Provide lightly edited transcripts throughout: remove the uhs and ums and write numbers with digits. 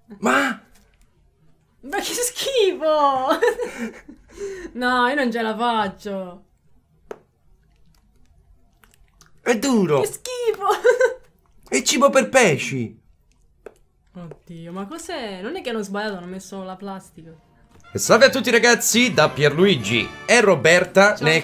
Ma Ma che schifo! No, io non ce la faccio. è duro! Che schifo! È cibo per pesci! Oddio, ma cos'è? Non è che hanno sbagliato, hanno messo la plastica. E salve a tutti ragazzi, da Pierluigi e Roberta Ciao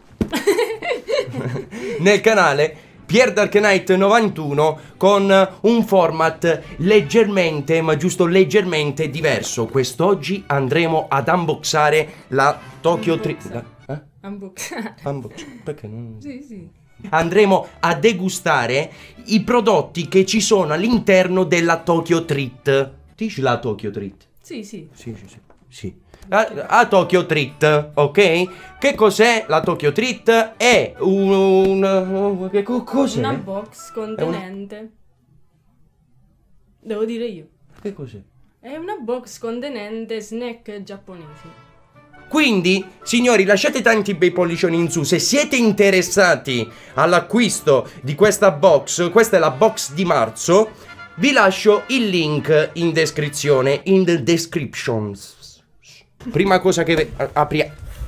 nel canale Pier Dark Knight 91 con un format leggermente, ma giusto leggermente diverso. Quest'oggi andremo ad unboxare la Tokyo Treat. Unbox. Perché non... Sì, sì. Andremo a degustare i prodotti che ci sono all'interno della Tokyo Treat. Dici la Tokyo Treat? Sì, sì. Sì. A Tokyo Treat, ok? Che cos'è la Tokyo Treat? È cos'è? Una box contenente. Devo dire io. Che cos'è? È una box contenente snack giapponesi. Quindi, signori, lasciate tanti bei pollicioni in su. Se siete interessati all'acquisto di questa box, questa è la box di marzo, vi lascio il link in descrizione, in the descriptions. Prima cosa che apri,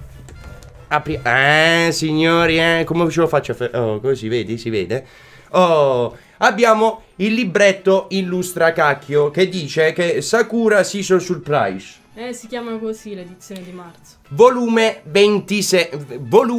signori, come ce lo faccio a oh, così, vedi, si vede. Oh, abbiamo il libretto illustracacchio che dice che Sakura Season Surprise. Si chiama così l'edizione di marzo. Volume 27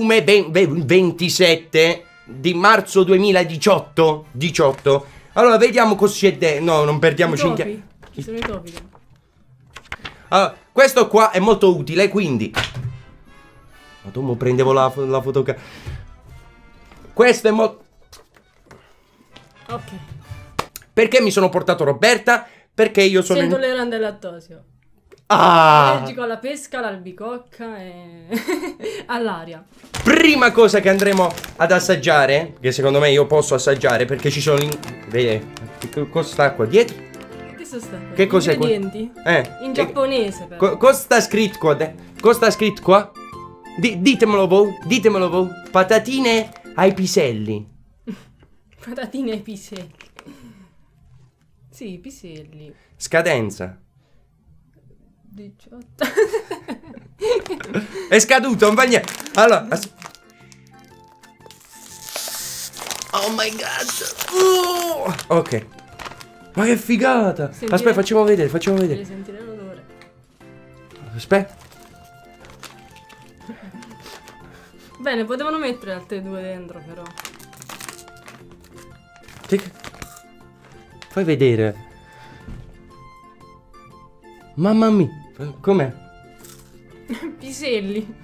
di marzo 2018. Allora, vediamo cosa c'è dentro. No, non perdiamoci in Ci sono i topi. Allora, questo qua è molto utile, quindi ma dopo prendevo la fotocamera. Questo è molto... Ok. Perché mi sono portato Roberta? Perché io sono... Sei intollerante al lattosio. Ah! Allergico alla pesca, all'albicocca e all'aria. Prima cosa che andremo ad assaggiare, che secondo me io posso assaggiare perché ci sono... Vedi, cosa sta qua dietro? Che cos'è qua? Ingredienti? In giapponese però. Cosa sta scritto qua? Cosa sta scritto qua? Ditemelo voi, ditemelo voi. Patatine ai piselli. Patatine ai piselli. Sì, piselli. Scadenza. 18. È scaduto, non fa niente. Allora, oh my god. Ok. Ma che figata. Sentire... Aspetta, facciamo vedere. Devi sentire l'odore. Aspetta. Bene, potevano mettere altre due dentro però. Fai vedere. Mamma mia. Com'è? Piselli.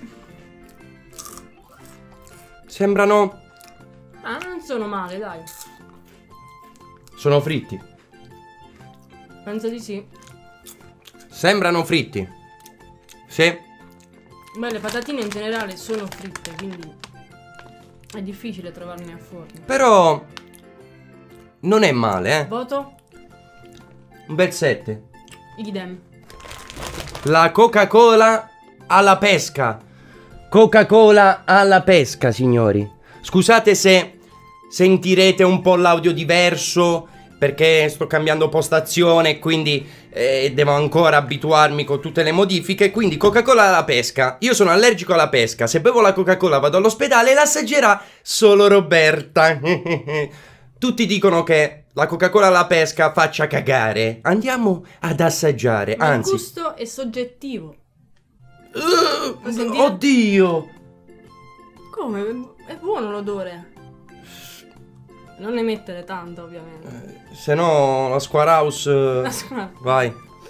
Sembrano... Ah, non sono male, dai. Sono fritti. Penso di sì. Sembrano fritti. Sì. Beh, le patatine in generale sono fritte, quindi è difficile trovarne a forno. Però non è male, eh. Voto? Un bel 7. Idem. La Coca-Cola alla pesca. Coca-Cola alla pesca, signori. Scusate se sentirete un po' l'audio diverso, perché sto cambiando postazione e quindi devo ancora abituarmi con tutte le modifiche. Quindi Coca-Cola alla pesca. Io sono allergico alla pesca. Se bevo la Coca-Cola vado all'ospedale e l'assaggerà solo Roberta. Tutti dicono che la Coca-Cola alla pesca faccia cagare. Andiamo ad assaggiare. Ma anzi, il gusto è soggettivo. oddio. Come? È buono l'odore. Non ne mettere tanto, ovviamente. Se no la Square House vai.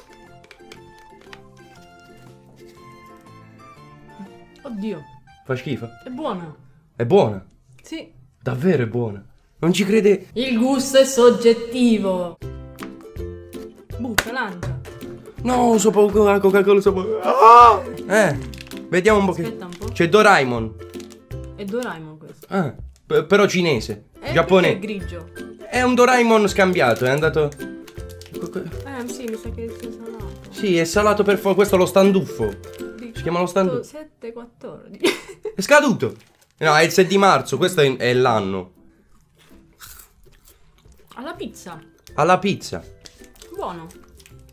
Oddio. Fa schifo. È buona. È buona. Sì. Davvero è buona. Non ci crede. Il gusto è soggettivo. Butta, lancia. No, so poco la Coca-Cola, so poco. Ah! Vediamo un po' Aspetta un po'. C'è Doraemon. È Doraemon questo. Però cinese. È Giapponese. grigio. È un Doraemon scambiato, è andato... Sì, mi sa che sia salato. Sì, è salato per questo è lo standuffo. Si chiama lo standuffo. 7, 14. È scaduto. No, è il 6 di marzo, questo è l'anno. Alla pizza. Alla pizza. Buono.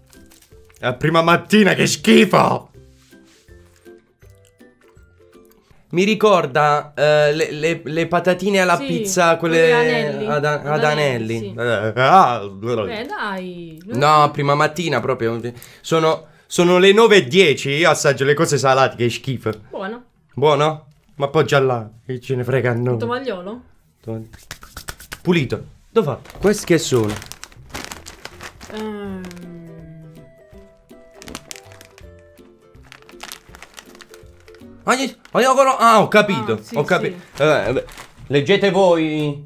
La prima mattina, che schifo! Mi ricorda le patatine alla Sì, pizza, quelle quelle anelli. ad Ad anelli, anelli. sì. Beh, dai. no, prima mattina proprio. Sono le 9:10. Io assaggio le cose salate, che schifo. Buono. Buono? Ma appoggia là, che ce ne frega a noi. Tovagliolo? Pulito. Dove fa? Questi che sono? Ehm, Ah, ho capito. Ah, sì, Ho capito. Leggete voi.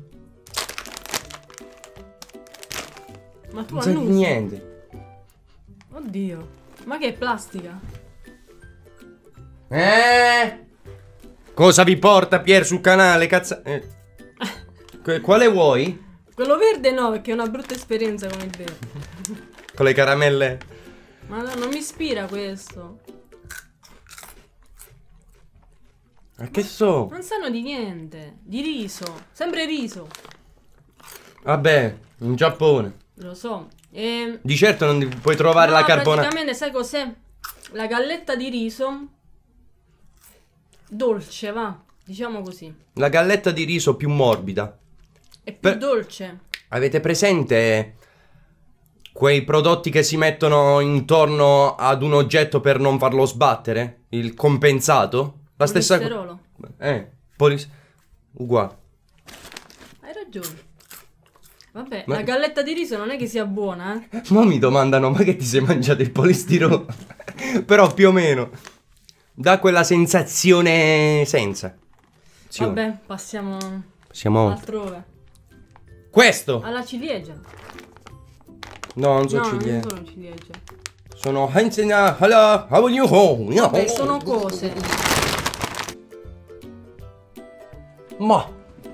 Ma tu Non sai annusi? niente. Oddio. Ma che è plastica? Cosa vi porta Pier sul canale? Quale vuoi? Quello verde no, perché è una brutta esperienza con il verde. Con le caramelle? Ma no, non mi ispira questo. Ma che so? Non sanno di niente. Di riso. Sempre riso. Vabbè, in Giappone. Lo so. Di certo non puoi trovare No, la carbonara. praticamente sai cos'è? La galletta di riso dolce, va. Diciamo così. La galletta di riso più morbida. È più dolce. Avete presente quei prodotti che si mettono intorno ad un oggetto per non farlo sbattere? Il compensato? La stessa cosa. Polisterolo. Uguale. Hai ragione. Vabbè, Ma- la galletta di riso non è che sia buona, eh. Ma mi domandano, ma che ti sei mangiato il polistirolo? Però più o meno dà quella sensazione senza. Vabbè, passiamo Siamo altrove. questo. Alla ciliegia. No, non so No, non ciliegie. sono ciliegie. Sono Hansena, hello, how are you? Vabbè, sono cose. Ma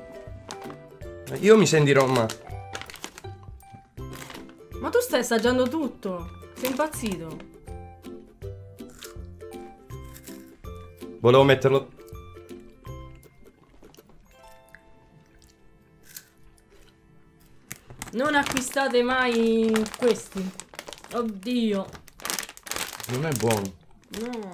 io mi sentirò ma. Ma tu stai assaggiando tutto. Sei impazzito. Volevo metterlo. Non acquistate mai questi. Oddio. Non è buono. No.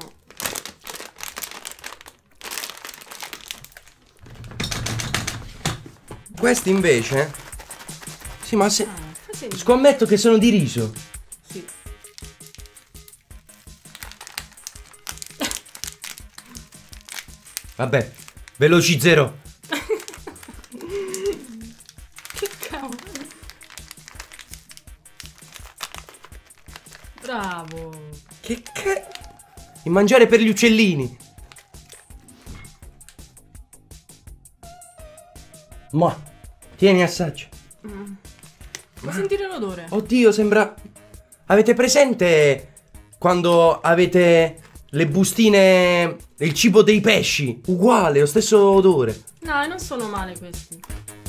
Questi invece. Sì, ma se. Sì. Scommetto che sono di riso. Sì. Vabbè, velocizzerò. Che cavolo. Bravo. Che Il mangiare per gli uccellini. Ma tieni, assaggio. Vuoi sentire l'odore? Oddio, sembra. Avete presente quando avete le bustine, il cibo dei pesci? Uguale, lo stesso odore. No, non sono male questi.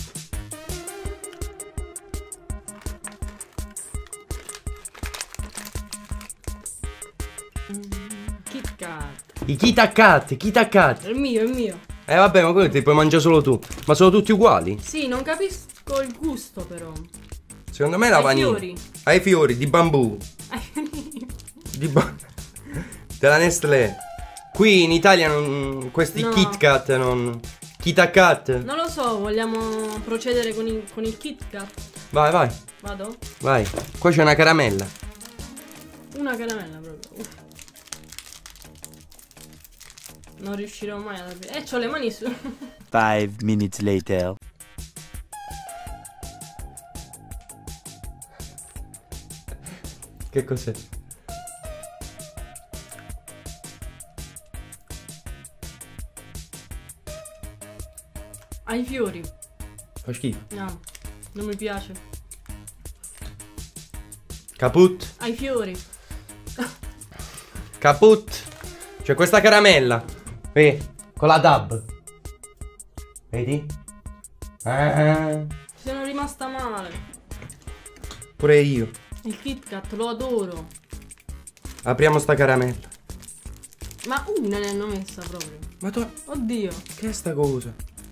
Kit Kat. I Kit Kat. È il mio, è il mio. Vabbè, ma quello ti puoi mangiare solo tu. Ma sono tutti uguali? Sì, non capisco il gusto però. Secondo me la Ai vaniglia. fiori. Ai fiori di bambù. Della Nestlé. Qui in Italia questi No. Kit Kat non. Kit Kat. Non lo so, vogliamo procedere con il Kit Kat? Vai, vai, Vado? vai. Qua c'è una caramella. Una caramella proprio. Uff. Non riuscirò mai ad aprire. C'ho le mani su. 5 minutes later. Che cos'è? Ai fiori. Fa schifo. No, non mi piace. Caput. Ai fiori. Caput. C'è questa caramella. Con la dab. Vedi? Sono rimasta male. Pure io. Il Kit Kat lo adoro. Apriamo sta caramella. Ma una ne hanno messa proprio. Ma tu. Oddio. Che è sta cosa?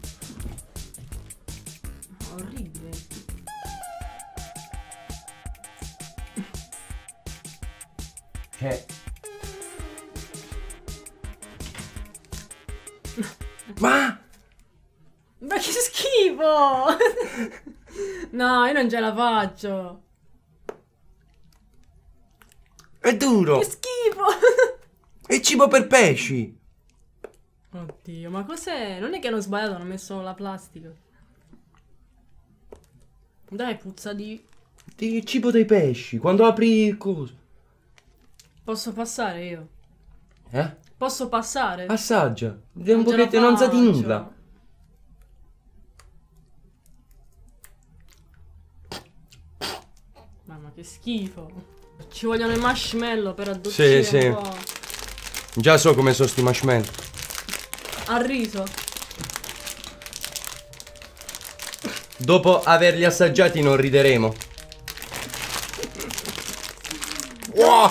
Orribile. Ma Ma che schifo! No, io non ce la faccio. è duro! Che schifo! È cibo per pesci! Oddio, ma cos'è? Non è che hanno sbagliato, hanno messo la plastica. Dai, puzza di... Di cibo dei pesci, quando apri il coso. Posso passare io? Eh? Posso passare? Assaggia. È un ce la pochettino, non sa di faccio. nulla. Mamma, che schifo. Ci vogliono i marshmallow per addolcire Sì, un po'. Già so come sono sti marshmallow. Al riso. Dopo averli assaggiati non rideremo. Wow!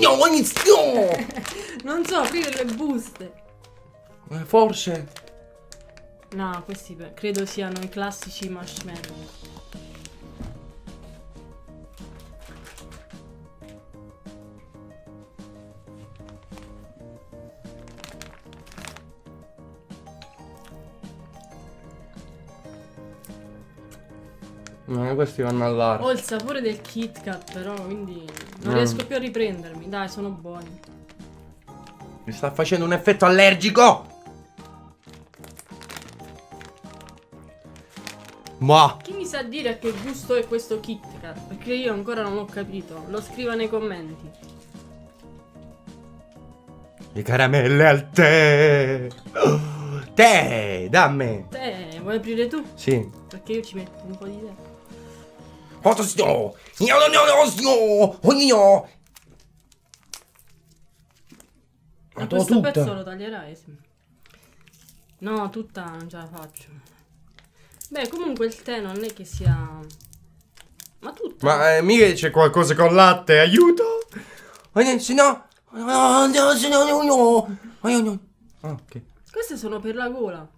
Non so, aprire le buste. Forse. No, questi credo siano i classici marshmallow. Questi vanno all'aria. Ho il sapore del Kit Kat però, quindi non riesco più a riprendermi. Dai, sono buoni. Mi sta facendo un effetto allergico. Ma Chi mi sa dire che gusto è questo Kit Kat? Perché io ancora non ho capito. Lo scriva nei commenti. le caramelle al tè. Tè, dammi. Te, vuoi aprire tu? Sì. Perché io ci metto un po' di tè. Ma questo tutta. pezzo lo taglierai? Sì. No, tutta non ce la faccio. Beh, comunque il tè non è che sia... Ma tutta? Ma mica c'è qualcosa con latte, aiuto! Se no... Ah, ok. Queste sono per la gola.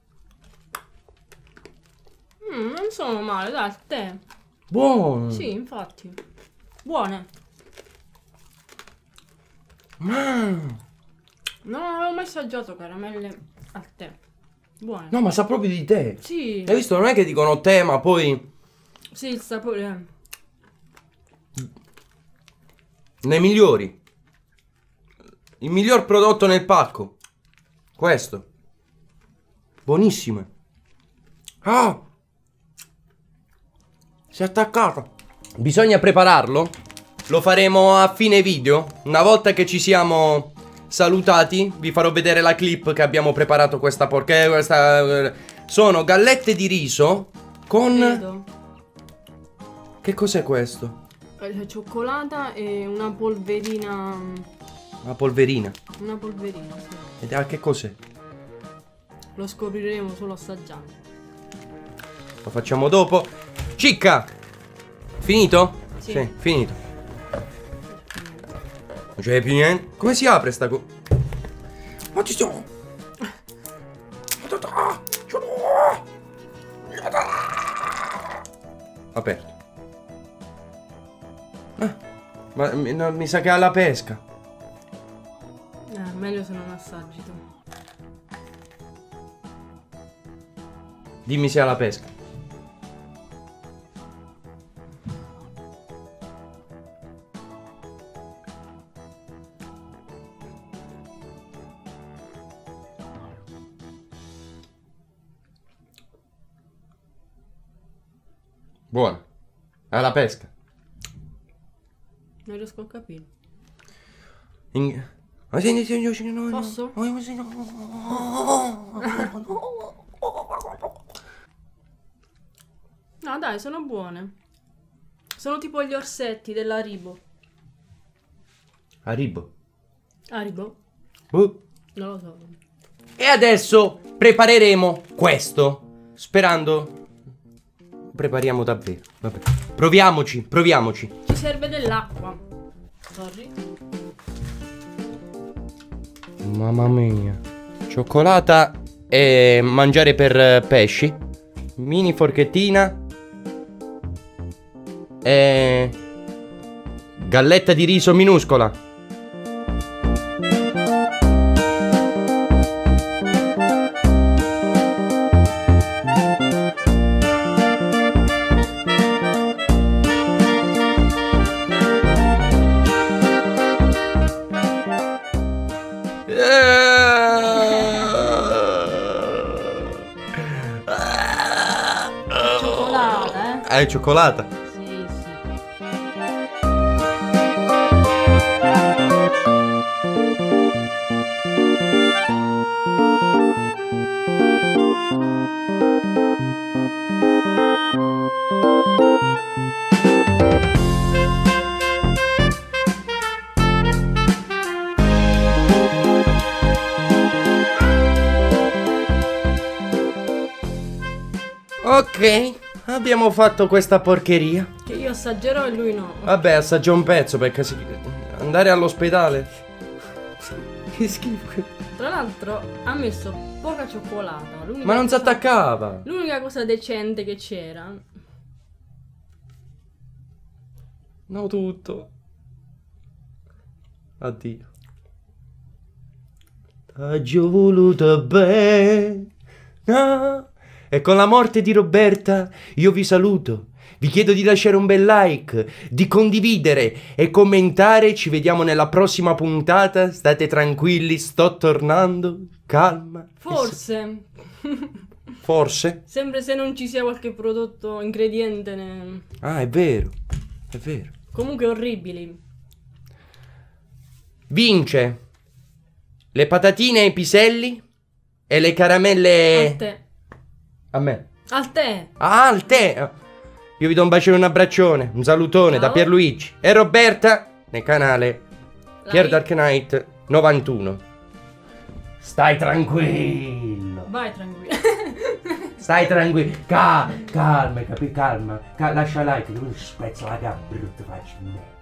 Non sono male, dai, il tè. Buono! Sì, infatti. Buone. Ma... Non avevo mai assaggiato caramelle al tè. Buone. No, ma sa proprio di tè. Sì. Hai visto? Non è che dicono tè, ma poi... Sì, il sapore. Nei migliori. Il miglior prodotto nel pacco. Questo. Buonissime. Ah! Si è attaccato. Bisogna prepararlo. Lo faremo a fine video. Una volta che ci siamo salutati, vi farò vedere la clip che abbiamo preparato questa questa... Sono gallette di riso con... Vedo. Che cos'è questo? Cioccolata e una polverina. Una polverina. Una polverina, sì. Ed a che cos'è? Lo scopriremo solo assaggiando. Lo facciamo dopo. Cicca! Finito? Sì. Finito. Non c'è più niente. Come si apre sta Ma ci sono. Aperto. Ma no, mi sa che ha la pesca. Meglio se non assaggi tu. Dimmi se ha la pesca. Buona. Ha la pesca. Non riesco a capire. Posso? Posso? No, dai, sono buone. Sono tipo gli orsetti della Haribo. Haribo. Haribo? Uh. Non lo so. E adesso prepareremo questo. Sperando prepariamo davvero. Vabbè. Proviamoci. Ci serve dell'acqua. Sorry. Mamma mia. Cioccolata e mangiare per pesci. Mini forchettina. E galletta di riso minuscola. È cioccolata. Sì, sì. Ok, abbiamo fatto questa porcheria. Che io assaggerò e lui no. Vabbè, assaggia un pezzo perché andare all'ospedale. Che schifo. Tra l'altro ha messo poca cioccolata. Ma non si attaccava. L'unica cosa decente che c'era. No, tutto. Addio. T'ho voluto bene. No. E con la morte di Roberta io vi saluto. Vi chiedo di lasciare un bel like, di condividere e commentare. Ci vediamo nella prossima puntata. State tranquilli, sto tornando. Calma. Forse. Forse? Sempre se non ci sia qualche prodotto ingrediente. Ah, è vero. È vero. Comunque orribili. Vince le patatine ai piselli e le caramelle Al tè. a me. Al tè. Ah, al tè. Io vi do un bacio e un abbraccione, un salutone Ciao. da Pierluigi e Roberta nel canale Pier Like. Dark Knight 91. Stai tranquillo. Vai tranquillo. Stai tranquillo. Calma, capi? Calma. Lascia like, che lui spezza la gamba brutta, faccio me.